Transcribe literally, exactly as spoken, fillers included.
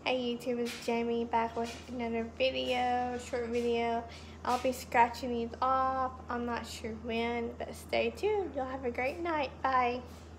Hey YouTube, it's Jamie back with another video, short video. I'll be scratching these off. I'm not sure when, but stay tuned. You'll have a great night. Bye.